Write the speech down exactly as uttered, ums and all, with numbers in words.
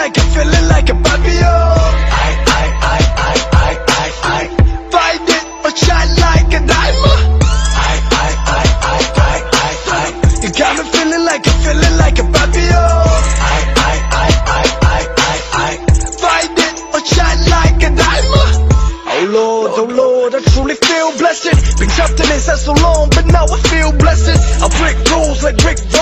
like, I'm feeling like a papillon. I, I, I, I, I, I, I find it or shine like a diamond. I, I, I, I, I, I, I you got me feeling like, I'm feeling like a papillon. I, I, I, I, I, I, I find it or shine like a diamond. Oh Lord, oh Lord, I truly feel blessed. Been trapped in this for so long, but now I feel blessed. I break rules like Rick